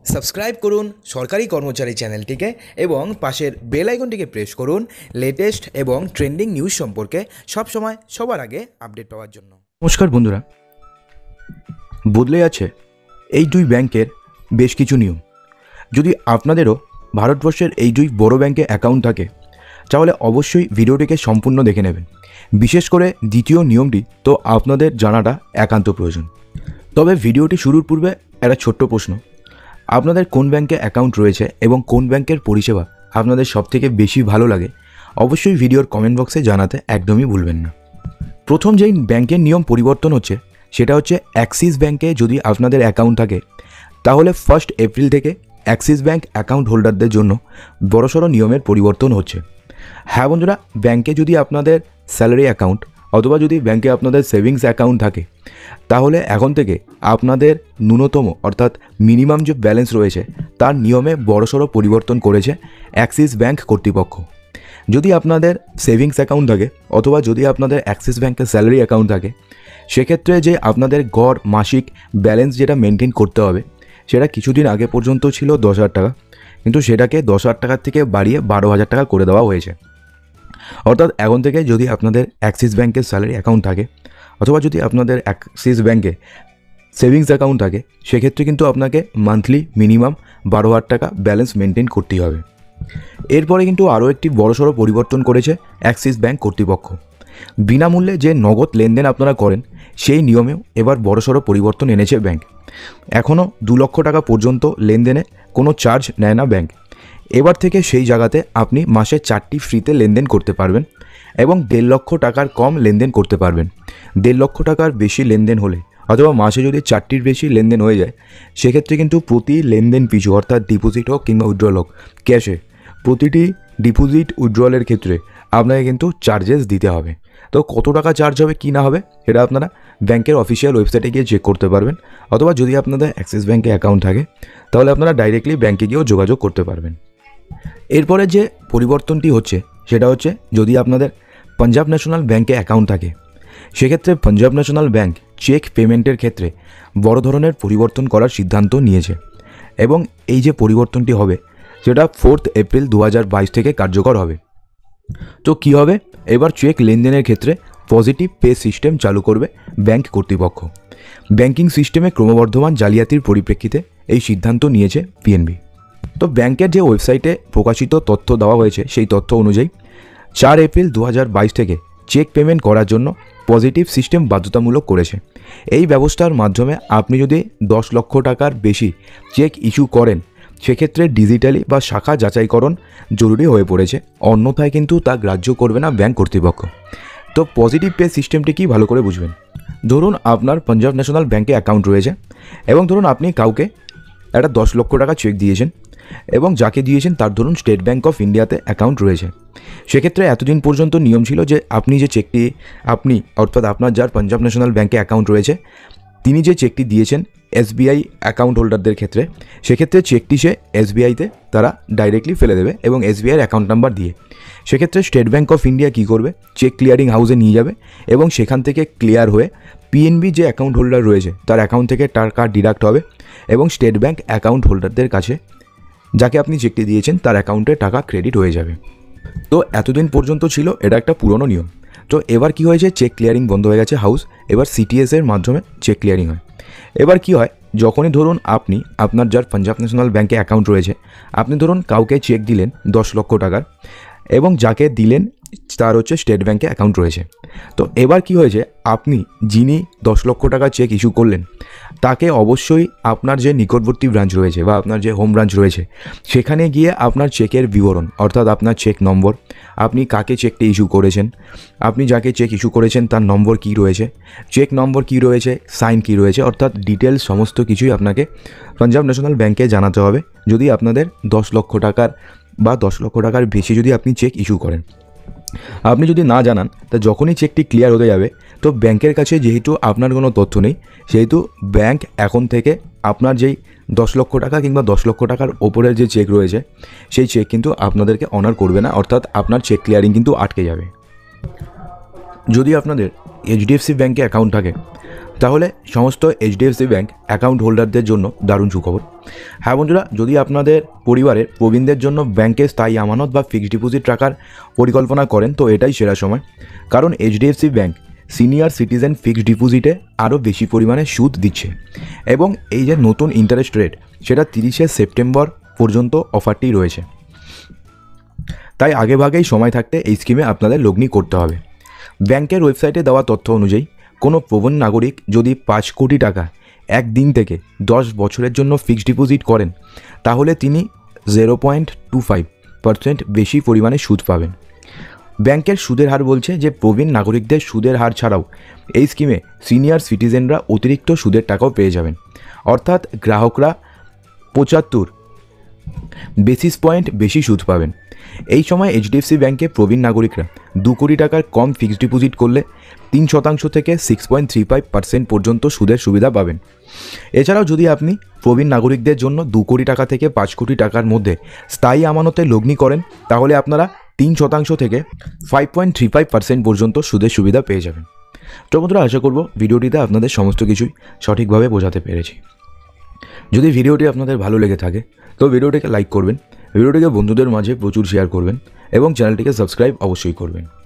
Subscribe করুন সরকারি কর্মচারী চ্যানেলটিকে এবং পাশের বেল আইকনটিকে প্রেস করুন লেটেস্ট এবং ট্রেন্ডিং নিউজ সম্পর্কে সবসময় সবার আগে আপডেট পাওয়ার জন্য। নমস্কার বন্ধুরা, বদলে আছে এই দুই ব্যাংকের বেশ কিছু নিয়ম। যদি আপনাদেরও ভারতবর্ষের এই দুই বড় ব্যাংকে অ্যাকাউন্ট থাকে তাহলে অবশ্যই ভিডিওটিকে সম্পূর্ণ দেখে নেবেন। বিশেষ করে দ্বিতীয় নিয়মটি তো আপনাদের জানাটা একান্ত প্রয়োজন। তবে ভিডিওটি শুরুর পূর্বে একটা ছোট্ট প্রশ্ন, আপনাদের কোন ব্যাংকে অ্যাকাউন্ট রয়েছে এবং কোন ব্যাংকের পরিষেবা আপনাদের সবথেকে বেশি ভালো লাগে অবশ্যই ভিডিওর কমেন্ট বক্সে জানাতে একদমই ভুলবেন না। প্রথম যেই ব্যাংকের নিয়ম পরিবর্তন হচ্ছে সেটা হচ্ছে অ্যাক্সিস ব্যাংকে যদি আপনাদের অ্যাকাউন্ট থাকে তাহলে 1 এপ্রিল থেকে অ্যাক্সিস ব্যাংক অ্যাকাউন্ট হোল্ডারদের জন্য বড়সড় নিয়মের পরিবর্তন হচ্ছে। হ্যাঁ বন্ধুরা, ব্যাংকে যদি আপনাদের স্যালারি অ্যাকাউন্ট অথবা যদি ব্যাংকে আপনাদের সেভিংস অ্যাকাউন্ট থাকে তাহলে এখন থেকে আপনাদের ন্যূনতম অর্থাৎ মিনিমাম যে ব্যালেন্স রয়েছে তার নিয়মে বড়সড় পরিবর্তন করেছে অ্যাক্সিস ব্যাংক কর্তৃপক্ষ। যদি আপনাদের সেভিংস অ্যাকাউন্ট থাকে অথবা যদি আপনাদের অ্যাক্সিস ব্যাংকের স্যালারি অ্যাকাউন্ট থাকে সেক্ষেত্রে যে আপনাদের গড় মাসিক ব্যালেন্স যেটা মেনটেন করতে হবে সেটা কিছুদিন আগে পর্যন্ত ছিল 10,000 টাকা, কিন্তু সেটাকে 10,000 টাকার থেকে বাড়িয়ে 12,000 টাকা করে দেওয়া হয়েছে। অর্থাৎ এখন থেকে যদি আপনাদের অ্যাক্সিস ব্যাংকের স্যালারি অ্যাকাউন্ট থাকে অথবা যদি আপনাদের অ্যাক্সিস ব্যাংকে সেভিংস অ্যাকাউন্ট থাকে সেক্ষেত্রে কিন্তু আপনাকে মান্থলি মিনিমাম 12,000 টাকা ব্যালেন্স মেনটেন করতেই হবে। এরপরে কিন্তু আরও একটি বড়সড় পরিবর্তন করেছে অ্যাক্সিস ব্যাংক কর্তৃপক্ষ। বিনামূল্যে যে নগদ লেনদেন আপনারা করেন সেই নিয়মেও এবার বড়সড় পরিবর্তন এনেছে ব্যাংক। এখনও 2 লক্ষ টাকা পর্যন্ত লেনদেনে কোনো চার্জ নেয় না ব্যাংক। এবার থেকে সেই জায়গাতে আপনি মাসে 4টি ফ্রিতে লেনদেন করতে পারবেন এবং 1.5 লক্ষ টাকার কম লেনদেন করতে পারবেন। 1.5 লক্ষ টাকার বেশি লেনদেন হলে অথবা মাসে যদি 4টির বেশি লেনদেন হয়ে যায় সেক্ষেত্রে কিন্তু প্রতি লেনদেন পিছু অর্থাৎ ডিপোজিট হোক কিংবা উইথড্রল হোক ক্যাশে প্রতিটি ডিপোজিট উইথড্রলের ক্ষেত্রে আপনাকে কিন্তু চার্জেস দিতে হবে। তো কত টাকা চার্জ হবে কি না হবে সেটা আপনারা ব্যাংকের অফিসিয়াল ওয়েবসাইটে গিয়ে চেক করতে পারবেন, অথবা যদি আপনাদের অ্যাক্সিস ব্যাংকে অ্যাকাউন্ট থাকে তাহলে আপনারা ডাইরেক্টলি ব্যাংকে গিয়েও যোগাযোগ করতে পারবেন। এরপরে যে পরিবর্তনটি হচ্ছে সেটা হচ্ছে যদি আপনাদের পাঞ্জাব ন্যাশনাল ব্যাংকে অ্যাকাউন্ট থাকে সেক্ষেত্রে পাঞ্জাব ন্যাশনাল ব্যাংক চেক পেমেন্টের ক্ষেত্রে বড় ধরনের পরিবর্তন করার সিদ্ধান্ত নিয়েছে এবং এই যে পরিবর্তনটি হবে সেটা 4 এপ্রিল 2022 থেকে কার্যকর হবে। তো কী হবে, এবার চেক লেনদেনের ক্ষেত্রে পজিটিভ পে সিস্টেম চালু করবে ব্যাংক কর্তৃপক্ষ। ব্যাংকিং সিস্টেমে ক্রমবর্ধমান জালিয়াতির পরিপ্রেক্ষিতে এই সিদ্ধান্ত নিয়েছে পিএনবি। তো ব্যাংকের যে ওয়েবসাইটে প্রকাশিত তথ্য দেওয়া হয়েছে সেই তথ্য অনুযায়ী 4 এপ্রিল 2022 থেকে চেক পেমেন্ট করার জন্য পজিটিভ সিস্টেম বাধ্যতামূলক করেছে। এই ব্যবস্থার মাধ্যমে আপনি যদি 10 লক্ষ টাকার বেশি চেক ইস্যু করেন সেক্ষেত্রে ডিজিটালি বা শাখা যাচাইকরণ জরুরি হয়ে পড়েছে, অন্যথায় কিন্তু তা গ্রাহ্য করবে না ব্যাংক কর্তৃপক্ষ। তো পজিটিভ পে সিস্টেমটি কি ভালো করে বুঝবেন। ধরুন আপনার পাঞ্জাব ন্যাশনাল ব্যাংকে অ্যাকাউন্ট রয়েছে এবং ধরুন আপনি কাউকে একটা 10 লক্ষ টাকা চেক দিয়েছেন এবং যাকে দিয়েছেন তার ধরুন স্টেট ব্যাংক অফ ইন্ডিয়াতে অ্যাকাউন্ট রয়েছে। সেক্ষেত্রে এতদিন পর্যন্ত নিয়ম ছিল যে আপনি যে চেকটি অর্থাৎ আপনার যার পাঞ্জাব ন্যাশনাল ব্যাংকে অ্যাকাউন্ট রয়েছে তিনি যে চেকটি দিয়েছেন এসবিআই অ্যাকাউন্ট হোল্ডারদের ক্ষেত্রে সেক্ষেত্রে চেকটি সে এসবিআইতে তারা ডাইরেক্টলি ফেলে দেবে এবং এসবিআইয়ের অ্যাকাউন্ট নাম্বার দিয়ে। সেক্ষেত্রে স্টেট ব্যাংক অফ ইন্ডিয়া কী করবে, চেক ক্লিয়ারিং হাউসে নিয়ে যাবে এবং সেখান থেকে ক্লিয়ার হয়ে পিএনবি যে অ্যাকাউন্ট হোল্ডার রয়েছে তার অ্যাকাউন্ট থেকে টাকা ডিডাক্ট হবে এবং স্টেট ব্যাংক অ্যাকাউন্ট হোল্ডারদের কাছে যাকে আপনি চেকটি দিয়েছেন তার অ্যাকাউন্টে টাকা ক্রেডিট হয়ে যাবে। তো এতদিন পর্যন্ত ছিল এটা একটা পুরনো নিয়ম। তো এবার কি হয়েছে, চেক ক্লিয়ারিং বন্ধ হয়ে গেছে হাউস, এবার সিটিএসের মাধ্যমে চেক ক্লিয়ারিং হয়। এবার কি হয়, যখনই ধরুন আপনি আপনার যার পাঞ্জাব ন্যাশনাল ব্যাংকে অ্যাকাউন্ট রয়েছে আপনি ধরুন কাউকে চেক দিলেন 10 লক্ষ টাকার এবং যাকে দিলেন তার হচ্ছে স্টেট ব্যাংকে অ্যাকাউন্ট রয়েছে। তো এবার কি হয়েছে, আপনি যিনি 10 লক্ষ টাকা চেক ইস্যু করলেন তাকে অবশ্যই আপনার যে নিকটবর্তী ব্রাঞ্চ রয়েছে বা আপনার যে হোম ব্রাঞ্চ রয়েছে সেখানে গিয়ে আপনার চেকের বিবরণ অর্থাৎ আপনার চেক নম্বর, আপনি কাকে চেকটি ইস্যু করেছেন, আপনি যাকে চেক ইস্যু করেছেন তার নম্বর কী রয়েছে, চেক নম্বর কী রয়েছে, সাইন কী রয়েছে, অর্থাৎ ডিটেলস সমস্ত কিছুই আপনাকে পাঞ্জাব ন্যাশনাল ব্যাংকে জানাতে হবে যদি আপনাদের 10 লক্ষ টাকার বা 10 লক্ষ টাকার বেশি যদি আপনি চেক ইস্যু করেন। আপনি যদি না জানান তা যখনই চেকটি ক্লিয়ার হতে যাবে তো ব্যাংকের কাছে যেহেতু আপনার কোনো তথ্য নেই সেহেতু ব্যাংক এখন থেকে আপনার যেই 10 লক্ষ টাকা কিংবা 10 লক্ষ টাকার ওপরের যে চেক রয়েছে সেই চেক কিন্তু আপনাদেরকে অনার করবে না, অর্থাৎ আপনার চেক ক্লিয়ারিং কিন্তু আটকে যাবে। যদি আপনাদের এইচডিএফসি ব্যাংকে অ্যাকাউন্ট থাকে তাহলে সমস্ত এইচডিএফসি ব্যাংক অ্যাকাউন্ট হোল্ডারদের জন্য দারুণ সুখবর। হ্যাঁ বন্ধুরা, যদি আপনাদের পরিবারের প্রবীণদের জন্য ব্যাংকে স্থায়ী আমানত বা ফিক্সড ডিপোজিট রাখার পরিকল্পনা করেন তো এটাই সেরা সময়, কারণ HDFC bank senior citizen fixed ডিপোজিটে আরও বেশি পরিমাণে সুদ দিচ্ছে এবং এই যে নতুন ইন্টারেস্ট রেট সেটা 30শে সেপ্টেম্বর পর্যন্ত অফারটি রয়েছে। তাই আগেভাগেই সময় থাকতে এই স্কিমে আপনাদের লগ্নি করতে হবে। ব্যাংকের ওয়েবসাইটে দেওয়া তথ্য অনুযায়ী কোনো প্রবীণ নাগরিক যদি 5 কোটি টাকা একদিন থেকে 10 বছরের জন্য ফিক্সড ডিপোজিট করেন তাহলে তিনি 0.25% বেশি পরিমাণে সুদ পাবেন। ব্যাংকের সুদের হার বলছে যে প্রবীণ নাগরিকদের সুদের হার ছাড়াও এই স্কিমে সিনিয়র সিটিজেনরা অতিরিক্ত সুদের টাকাও পেয়ে যাবেন, অর্থাৎ গ্রাহকরা 75 বেসিস পয়েন্ট বেশি সুদ পাবেন। এই সময় এইচডিএফসি ব্যাংকে প্রবীণ নাগরিকরা 2 কোটি টাকার কম ফিক্সড ডিপোজিট করলে 3% থেকে 6.35% পর্যন্ত সুদের সুবিধা পাবেন। এছাড়াও যদি আপনি প্রবীণ নাগরিকদের জন্য 2 কোটি টাকা থেকে 5 কোটি টাকার মধ্যে স্থায়ী আমানতে লগ্নি করেন তাহলে আপনারা 3% থেকে 5.35% পর্যন্ত সুদের সুবিধা পেয়ে যাবেন। তো বন্ধুরা, আশা করব ভিডিওটিতে আপনাদের সমস্ত কিছুই সঠিকভাবে বোঝাতে পেরেছি। যদি ভিডিওটি আপনাদের ভালো লেগে থাকে তো ভিডিওটিকে লাইক করবেন, ভিডিওটিকে বন্ধুদের মাঝে প্রচুর শেয়ার করবেন এবং চ্যানেলটিকে সাবস্ক্রাইব অবশ্যই করবেন।